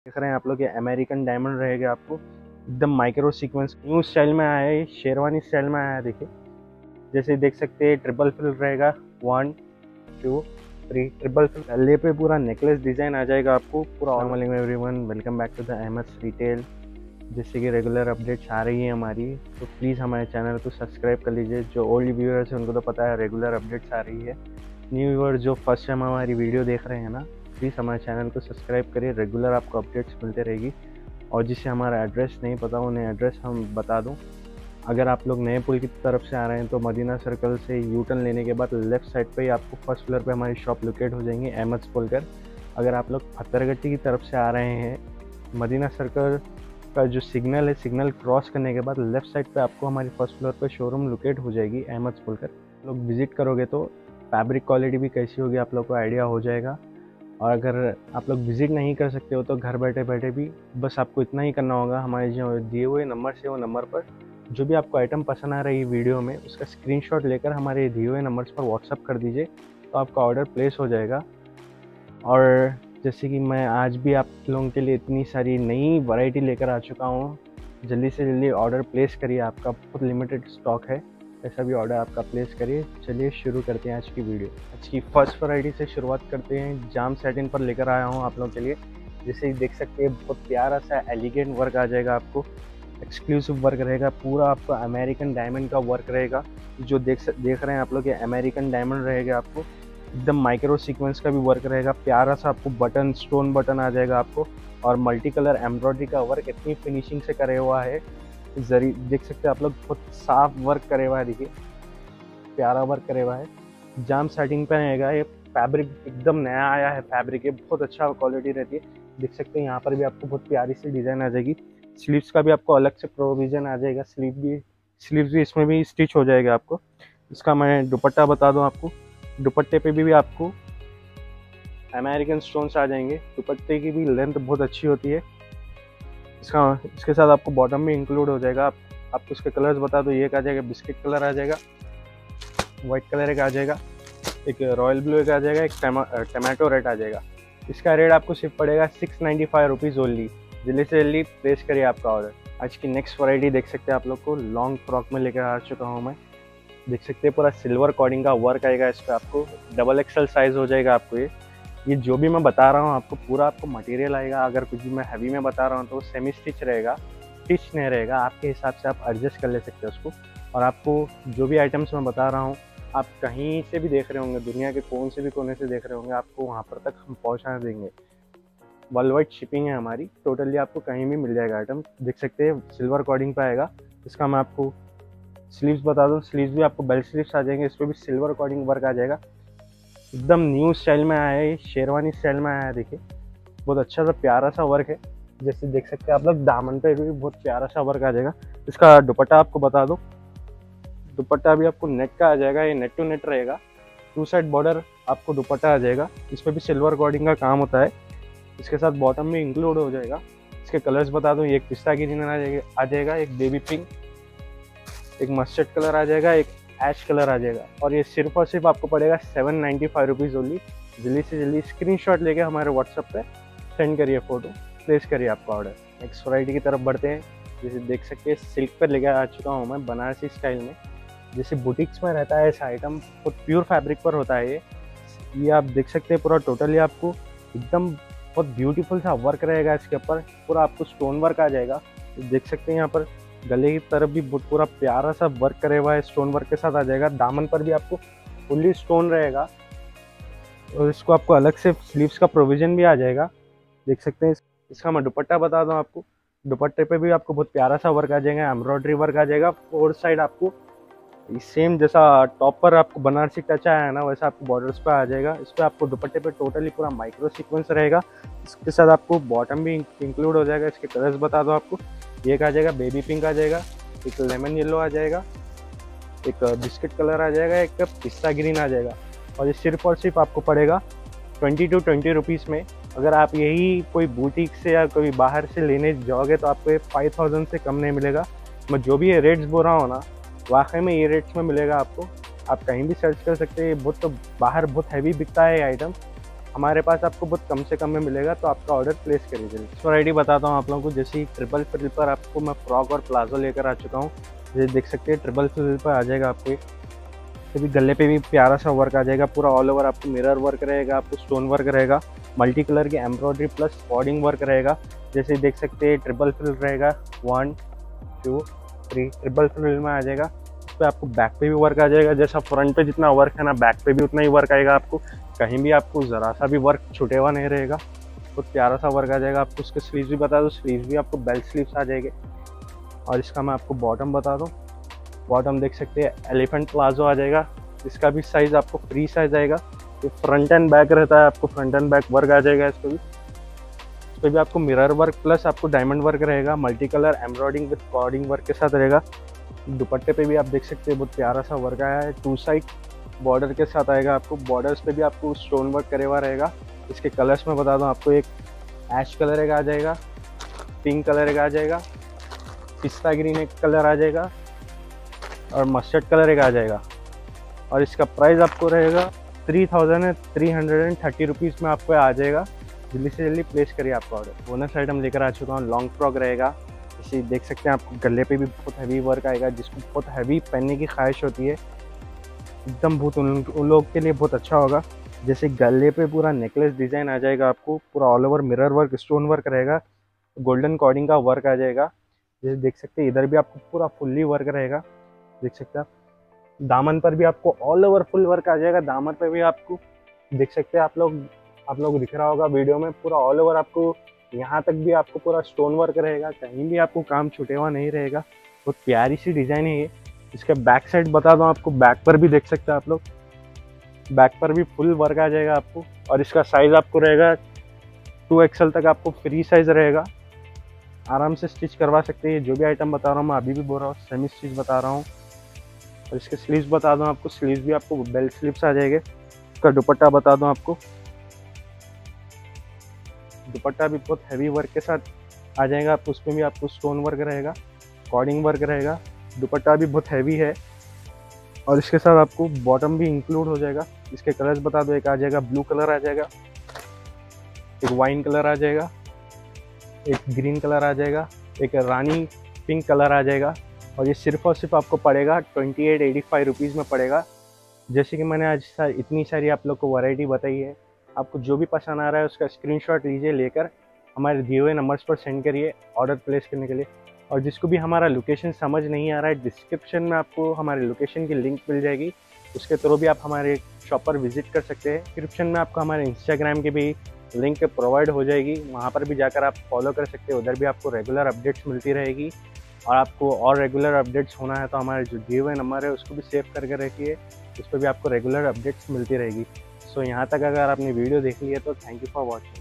देख रहे हैं आप लोग, ये अमेरिकन डायमंड रहेगा आपको एकदम माइक्रो सीक्वेंस न्यू स्टाइल में आया है, शेरवानी स्टाइल में आया है। देखिए जैसे देख सकते हैं ट्रिपल फिल रहेगा, 1 2 3 ट्रिपल फिल। गले पे पूरा नेकलेस डिजाइन आ जाएगा आपको पूरा। अस्सलाम everyone, welcome back to the Ahmad retail. जैसे कि रेगुलर अपडेट्स आ रही है हमारी, तो प्लीज़ हमारे चैनल को सब्सक्राइब कर लीजिए। जो ओल्ड व्यूअर्स हैं उनको तो पता है रेगुलर अपडेट्स आ रही है। न्यू व्यूअर जो फर्स्ट टाइम हमारी वीडियो देख रहे हैं ना, प्लीज़ हमारे चैनल को सब्सक्राइब करिए, रेगुलर आपको अपडेट्स मिलते रहेगी। और जिसे हमारा एड्रेस नहीं पता उन्हें एड्रेस हम बता दूं। अगर आप लोग नए पुल की तरफ से आ रहे हैं तो मदीना सर्कल से यू टर्न लेने के बाद लेफ्ट साइड पे ही आपको फर्स्ट फ्लोर पे हमारी शॉप लोकेट हो जाएंगी, अहमद बोलकर। अगर आप लोग पत्थरगट्टी की तरफ से आ रहे हैं, मदीना सर्कल का जो सिग्नल है, सिग्नल क्रॉस करने के बाद लेफ्ट साइड पे आपको हमारी फर्स्ट फ्लोर पे शोरूम लोकेट हो जाएगी, अहमद बोलकर। लोग विजिट करोगे तो फैब्रिक क्वालिटी भी कैसी होगी आप लोग को आइडिया हो जाएगा। और अगर आप लोग विज़िट नहीं कर सकते हो तो घर बैठे बैठे भी बस आपको इतना ही करना होगा, हमारे जो दिए हुए नंबर से वो नंबर पर जो भी आपको आइटम पसंद आ रही है वीडियो में, उसका स्क्रीनशॉट लेकर हमारे दिए हुए नंबर्स पर व्हाट्सअप कर दीजिए, तो आपका ऑर्डर प्लेस हो जाएगा। और जैसे कि मैं आज भी आप लोगों के लिए इतनी सारी नई वैरायटी लेकर आ चुका हूँ, जल्दी से जल्दी ऑर्डर प्लेस करिए, आपका बहुत लिमिटेड स्टॉक है, ऐसा भी ऑर्डर आपका प्लेस करिए। चलिए शुरू करते हैं आज की वीडियो। आज की फर्स्ट वैरायटी से शुरुआत करते हैं। जाम सैटिन पर लेकर आया हूँ आप लोगों के लिए। जैसे ही देख सकते हैं बहुत प्यारा सा एलिगेंट वर्क आ जाएगा आपको, एक्सक्लूसिव वर्क रहेगा पूरा, आपका अमेरिकन डायमंड का वर्क रहेगा। जो देख रहे हैं आप लोग, ये अमेरिकन डायमंड रहेगा आपको एकदम माइक्रो सीक्वेंस का भी वर्क रहेगा। प्यारा सा आपको बटन, स्टोन बटन आ जाएगा आपको, और मल्टी कलर एम्ब्रॉयडरी का वर्क इतनी फिनिशिंग से करे हुआ है। जरी देख सकते हैं आप लोग, बहुत साफ वर्क करे हुआ है, देखिए प्यारा वर्क करे हुआ है। जाम सेटिंग पे रहेगा ये। फैब्रिक एकदम नया आया है, फैब्रिक है बहुत अच्छा क्वालिटी रहती है। देख सकते हैं यहाँ पर भी आपको बहुत प्यारी सी डिज़ाइन आ जाएगी। स्लीव्स का भी आपको अलग से प्रोविजन आ जाएगा, स्लीव्स भी इसमें भी स्टिच हो जाएगा आपको। इसका मैं दुपट्टा बता दूँ आपको, दुपट्टे पे भी आपको अमेरिकन स्टोन्स आ जाएंगे। दुपट्टे की भी लेंथ बहुत अच्छी होती है। इसके साथ आपको बॉटम भी इंक्लूड हो जाएगा। आपको इसके कलर्स बता दो, ये एक आ जाएगा बिस्किट कलर आ जाएगा, वाइट कलर एक आ जाएगा, एक रॉयल ब्लू एक आ जाएगा, एक टमाटो रेड आ जाएगा। इसका रेट आपको सिर्फ पड़ेगा 695 रुपीज़ ओनली। जल्दी से जल्दी प्लेस करिए आपका ऑर्डर। आज की नेक्स्ट वैरायटी देख सकते हैं आप लोग को, लॉन्ग फ्रॉक में लेकर आ चुका हूँ मैं। देख सकते हैं पूरा सिल्वर कॉर्डिंग का वर्क आएगा इस पर, आपको डबल एक्सल साइज हो जाएगा आपको। ये जो भी मैं बता रहा हूँ आपको पूरा आपको मटेरियल आएगा। अगर कुछ भी मैं हैवी में बता रहा हूँ तो वो सेमी स्टिच रहेगा, स्टिच नहीं रहेगा। आपके हिसाब से आप एडजस्ट कर ले सकते हैं उसको। और आपको जो भी आइटम्स मैं बता रहा हूँ, आप कहीं से भी देख रहे होंगे, दुनिया के कौन से भी कोने से देख रहे होंगे, आपको वहाँ पर तक हम पहुँचा देंगे। वर्ल्ड वाइड शिपिंग है हमारी, टोटली आपको कहीं भी मिल जाएगा आइटम। देख सकते हैं सिल्वर कॉर्डिंग पे आएगा। इसका मैं आपको स्लीव्स बता दूँ, स्लीव्स भी आपको बेल्ट स्लीव्स आ जाएंगे, इस पर भी सिल्वर कॉर्डिंग वर्क आ जाएगा। एकदम न्यू स्टाइल में आया है, शेरवानी स्टाइल में आया है। देखिए बहुत अच्छा सा प्यारा सा वर्क है। जैसे देख सकते हैं आप लोग, दामन पे भी बहुत प्यारा सा वर्क आ जाएगा। इसका दुपट्टा आपको बता दो, दुपट्टा भी आपको नेट का आ जाएगा, ये नेट टू नेट रहेगा। 2 साइड बॉर्डर आपको दुपट्टा आ जाएगा, इस पर भी सिल्वर कॉर्डिंग का काम होता है। इसके साथ बॉटम भी इंक्लूड हो जाएगा। इसके कलर्स बता दूँ, एक पिस्ता ग्रीन आ जाएगा, एक बेबी पिंक, एक मस्टर्ड कलर आ जाएगा, एक ऐश कलर आ जाएगा। और ये सिर्फ और सिर्फ आपको पड़ेगा 795 रुपीज़ ओनली। जल्दी से जल्दी स्क्रीनशॉट लेके हमारे व्हाट्सएप पे सेंड करिए, फोटो प्लेस करिए आपका ऑर्डर। नेक्स्ट वैरायटी की तरफ बढ़ते हैं। जैसे देख सकते हैं सिल्क पर लेकर आ चुका हूँ मैं, बनारसी स्टाइल में। जैसे बुटीक्स में रहता है ऐसा आइटम, बहुत प्योर फैब्रिक पर होता है ये आप देख सकते हैं पूरा टोटली आपको एकदम बहुत ब्यूटीफुल सा वर्क रहेगा। इसके ऊपर पूरा आपको स्टोन वर्क आ जाएगा। देख सकते हैं यहाँ पर गले की तरफ भी पूरा प्यारा सा वर्क करे हुआ है, स्टोन वर्क के साथ आ जाएगा। दामन पर भी आपको फुल्ली स्टोन रहेगा, और इसको आपको अलग से स्लीव्स का प्रोविजन भी आ जाएगा। देख सकते हैं। इसका मैं दुपट्टा बता दूं आपको, दुपट्टे पे भी आपको बहुत प्यारा सा वर्क आ जाएगा, एम्ब्रॉयडरी वर्क आ जाएगा। 4 साइड आपको सेम जैसा टॉप पर आपको बनारसी टच आया है ना, वैसा आपको बॉर्डर्स पे आ जाएगा। इस पर आपको दुपट्टे पे टोटली पूरा माइक्रो सीक्वेंस रहेगा। इसके साथ आपको बॉटम भी इंक्लूड हो जाएगा। इसके कलर्स बता दो आपको, एक आ जाएगा बेबी पिंक आ जाएगा, एक लेमन येलो आ जाएगा, एक बिस्किट कलर आ जाएगा, एक पिस्ता ग्रीन आ जाएगा। और ये सिर्फ और सिर्फ आपको पड़ेगा 20 to 20 रुपीज़ में। अगर आप यही कोई बुटीक से या कोई बाहर से लेने जाओगे तो आपको 5000 से कम नहीं मिलेगा। मैं जो भी ये रेट्स बोल रहा हूँ ना, वाकई में ये रेट्स में मिलेगा आपको। आप कहीं भी सर्च कर सकते हैं। बहुत तो बाहर बहुत हैवी बिकता है ये आइटम, हमारे पास आपको बहुत कम से कम में मिलेगा, तो आपका ऑर्डर प्लेस करिए जल्दी। इस वैरायटी बताता हूँ आप लोगों को। जैसे ट्रिपल फ्रिल पर आपको मैं फ्रॉक और प्लाजो लेकर आ चुका हूँ। जैसे देख सकते हैं ट्रिपल फ्रिल पर आ जाएगा आपको, भी गले पे भी प्यारा सा वर्क आ जाएगा, पूरा ऑल ओवर आपको मिरर वर्क रहेगा, आपको स्टोन वर्क रहेगा, मल्टी कलर की एम्ब्रॉयडरी प्लस कॉर्डिंग वर्क रहेगा। जैसे देख सकते हैं ट्रिपल फ्रिल रहेगा, 1 2 3 ट्रिपल फ्रिल में आ जाएगा। इस पर आपको बैक पे भी वर्क आ जाएगा, जैसा फ्रंट पे जितना वर्क है ना, बैक पे भी उतना ही वर्क आएगा। आपको कहीं भी आपको ज़रा सा भी वर्क छुटे हुआ नहीं रहेगा, बहुत प्यारा सा वर्क आ जाएगा। आपको उसके स्लीव्स भी बता दो, स्लीव्स भी आपको बेल्ट स्लीव्स आ जाएंगे। और इसका मैं आपको बॉटम बता दूँ, बॉटम देख सकते हैं एलिफेंट प्लाजो आ जाएगा। इसका भी साइज़ आपको फ्री साइज आएगा। ये फ्रंट एंड बैक रहता है, आपको फ्रंट एंड बैक वर्क आ जाएगा। इस पर भी आपको मिरर वर्क प्लस आपको डायमंड वर्क रहेगा, multi colour embroidering with cording work के साथ रहेगा। दुपट्टे पे भी आप देख सकते हैं बहुत प्यारा सा वर्क आया है, 2 साइड बॉर्डर के साथ आएगा। आपको बॉर्डर्स पे भी आपको स्टोन वर्क करे हुआ रहेगा। इसके कलर्स में बता दूँ आपको, एक ऐश कलर एक आ जाएगा, पिंक कलर एक आ जाएगा, पिस्ता ग्रीन एक कलर आ जाएगा और मस्टर्ड कलर एक आ जाएगा। और इसका प्राइस आपको रहेगा 3330 रुपीज़ में आपको आ जाएगा। जल्दी से जल्दी प्लेस करिए आपका ऑर्डर। बोनस आइटम लेकर आ चुका हूँ, लॉन्ग फ्रॉक रहेगा। जैसे देख सकते हैं आपको गले पे भी बहुत हैवी वर्क आएगा, जिसको बहुत हैवी पहनने की ख्वाहिश होती है, एकदम बहुत उन लोग के लिए बहुत अच्छा होगा। जैसे गले पे पूरा नेकलेस डिज़ाइन आ जाएगा, आपको पूरा all over mirror work stone work रहेगा, गोल्डन कॉर्डिंग का वर्क आ जाएगा। जैसे देख सकते हैं इधर भी आपको पूरा फुल्ली वर्क रहेगा, देख सकते हैं आप। दामन पर भी आपको ऑल ओवर फुल वर्क आ जाएगा। दामन पर भी आपको देख सकते हैं आप लोग दिख रहा होगा वीडियो में, पूरा ऑल ओवर आपको यहाँ तक भी आपको पूरा स्टोन वर्क रहेगा, कहीं भी आपको काम छूटे हुआ नहीं रहेगा। बहुत प्यारी सी डिज़ाइन है ये। इसका बैक साइड बता दूँ आपको, बैक पर भी देख सकते हैं आप लोग, बैक पर भी फुल वर्क आ जाएगा आपको। और इसका साइज़ आपको रहेगा 2XL तक आपको फ्री साइज़ रहेगा, आराम से स्टिच करवा सकते हैं। जो भी आइटम बता रहा हूँ मैं अभी भी बोल रहा हूँ, सेमी स्टिच बता रहा हूँ। और इसके स्लीव्स बता दूं आपको, स्लीव्स भी आपको बेल्ट स्लीव्स आ जाएंगे। इसका दुपट्टा बता दूं आपको, दुपट्टा भी बहुत हैवी वर्क के साथ आ जाएगा। आप उसमें भी आपको स्टोन वर्क रहेगा, कॉर्डिंग वर्क रहेगा। दुपट्टा भी बहुत हैवी है। और इसके साथ आपको बॉटम भी इंक्लूड हो जाएगा। इसके कलर्स बता दो, एक आ जाएगा ब्लू कलर आ जाएगा, एक वाइन कलर आ जाएगा, एक ग्रीन कलर आ जाएगा, एक रानी पिंक कलर आ जाएगा। और ये सिर्फ और सिर्फ आपको पड़ेगा 2885 रुपीज़ में पड़ेगा। जैसे कि मैंने आज इतनी सारी आप लोग को वैरायटी बताई है, आपको जो भी पसंद आ रहा है उसका स्क्रीनशॉट लीजिए, लेकर हमारे दिए हुए नंबर्स पर सेंड करिए ऑर्डर प्लेस करने के लिए। और जिसको भी हमारा लोकेशन समझ नहीं आ रहा है, डिस्क्रिप्शन में आपको हमारे लोकेशन की लिंक मिल जाएगी, उसके थ्रू भी आप हमारे शॉप पर विजिट कर सकते हैं। डिस्क्रिप्शन में आपको हमारे इंस्टाग्राम की भी लिंक प्रोवाइड हो जाएगी, वहाँ पर भी जाकर आप फॉलो कर सकते हैं। उधर भी आपको रेगुलर अपडेट्स मिलती रहेगी। और आपको और रेगुलर अपडेट्स होना है तो हमारे जो दिए हुए नंबर है उसको भी सेव करके रखिए, उस पर भी आपको रेगुलर अपडेट्स मिलती रहेगी। सो यहाँ तक अगर आपने वीडियो देख ली है तो थैंक यू फॉर वॉचिंग।